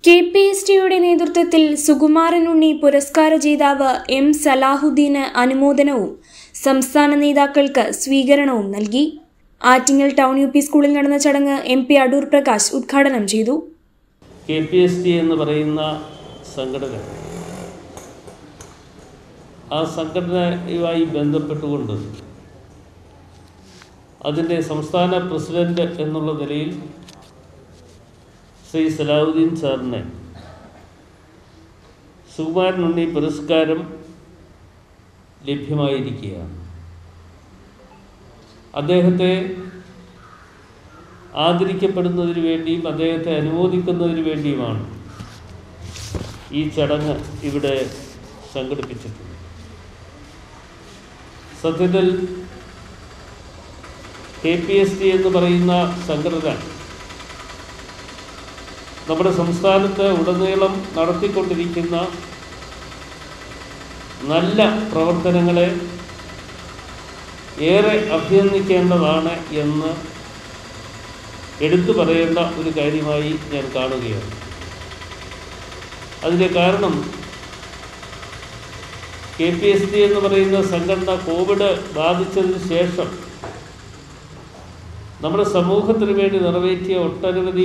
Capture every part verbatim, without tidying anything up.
K P S ടിയുടെ നേതൃത്വത്തിൽ സുകുമാരൻ ഉണ്ണി പുരസ്കാര ജേതാവ് എം സലാഹുദ്ദീന് അനുമോദനവും സംസ്ഥാന നേതാക്കൾക്ക് സ്വീകരണവും നൽകി. ആറ്റിങ്ങൽ ടൗൺ യു പി സ്കൂളിൽ നടന്ന ചടങ്ങ് എം പി അടൂർ പ്രകാശ് ഉദ്ഘാടനം ചെയ്തു. കെ പി എസ് ടി എന്ന് പറയുന്ന സംഘടന, ആ സംഘടനയുമായി ബന്ധപ്പെട്ടുകൊണ്ട് അതിൻ്റെ സംസ്ഥാന പ്രസിഡന്റ് എന്നുള്ള നിലയിൽ ശ്രീ സലാഹുദ്ദീൻ സാറിന് സുകുമാരൻ ഉണ്ണി പുരസ്കാരം ലഭ്യമായിരിക്കുകയാണ്. അദ്ദേഹത്തെ ആദരിക്കപ്പെടുന്നതിന് വേണ്ടിയും അദ്ദേഹത്തെ അനുമോദിക്കുന്നതിന് വേണ്ടിയുമാണ് ഈ ചടങ്ങ് ഇവിടെ സംഘടിപ്പിച്ചിട്ടുള്ളത്. സത്യത്തിൽ കെ പി എസ് ടി എന്ന് പറയുന്ന സംഘടന നമ്മുടെ സംസ്ഥാനത്ത് ഉടനീളം നടത്തിക്കൊണ്ടിരിക്കുന്ന നല്ല പ്രവർത്തനങ്ങളെ ഏറെ അഭിനന്ദിക്കേണ്ടതാണ് എന്ന് എടുത്തു പറയേണ്ട ഒരു കാര്യമായി ഞാൻ കാണുകയാണ്. അതിൻ്റെ കാരണം കെ പി എസ് ടി എന്ന് പറയുന്ന സംഘടന കോവിഡ് ബാധിച്ചതിന് ശേഷം നമ്മുടെ സമൂഹത്തിന് വേണ്ടി നിറവേറ്റിയ ഒട്ടനവധി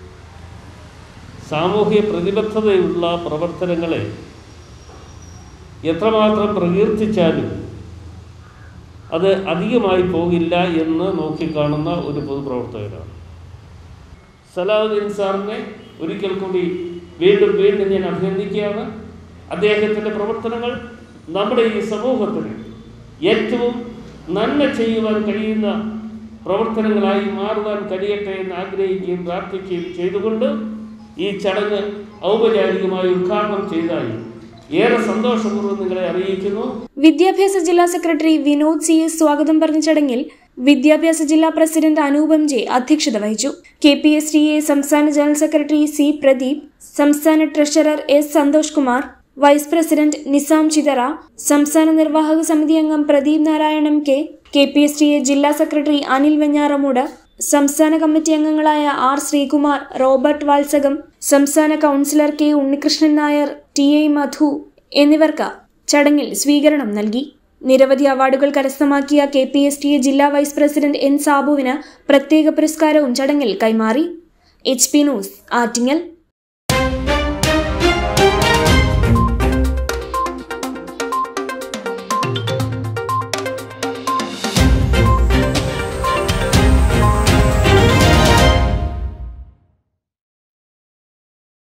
സാമൂഹിക പ്രതിബദ്ധതയുള്ള പ്രവർത്തനങ്ങളെ എത്രമാത്രം പ്രകീർത്തിച്ചാലും അത് അധികമായി പോകില്ല എന്ന് നോക്കിക്കാണുന്ന ഒരു പൊതുപ്രവർത്തകനാണ്. സലാഹുദ്ദീൻ സാറിനെ ഒരിക്കൽ കൂടി വീണ്ടും വീണ്ടും ഞാൻ അഭിനന്ദിക്കുകയാണ്. അദ്ദേഹത്തിൻ്റെ പ്രവർത്തനങ്ങൾ നമ്മുടെ ഈ സമൂഹത്തിന് ഏറ്റവും നന്മ ചെയ്യുവാൻ കഴിയുന്ന പ്രവർത്തനങ്ങളായി മാറുവാൻ കഴിയട്ടെ എന്ന് ആഗ്രഹിക്കുകയും പ്രാർത്ഥിക്കുകയും ചെയ്തുകൊണ്ട് ഈ ചടങ്ങ് ഔപചാരികമായി ഉദ്ഘാടനം ചെയ്തതായി ഏറെ സന്തോഷപൂർവ്വം നിങ്ങളെ അറിയിക്കുന്നു. വിദ്യാഭ്യാസ ജില്ലാ സെക്രട്ടറി വിനോദ് സി എസ് സ്വാഗതം പറഞ്ഞ ചടങ്ങിൽ വിദ്യാഭ്യാസ ജില്ലാ പ്രസിഡന്റ് അനൂപം ജെ അധ്യക്ഷത വഹിച്ചു. K P S T A സംസ്ഥാന ജനറൽ സെക്രട്ടറി സി പ്രദീപ്, സംസ്ഥാന treasurer S Santhosh Kumar, vice president Nisam Chithara, സംസ്ഥാന നിർവാഹക സമിതി അംഗം Pradeep Narayanam K, K P S T A ജില്ലാ സെക്രട്ടറി അനിൽ വെഞ്ഞാറമൂട്, സംസ്ഥാന കമ്മിറ്റി അംഗങ്ങളായ ആർ ശ്രീകുമാർ, റോബർട്ട് വാത്സകം, സംസ്ഥാന councillor K Unnikrishnan Nair, T A Madhu എന്നിവർക്ക് ചടങ്ങിൽ സ്വീകരണം നൽകി. നിരവധി അവാർഡുകൾ കരസ്ഥമാക്കിയ K P S T A ജില്ലാ വൈസ് പ്രസിഡന്റ് എൻ സാബുവിന് പ്രത്യേക പുരസ്കാരവും ചടങ്ങിൽ കൈമാറി. H P news, Attingal.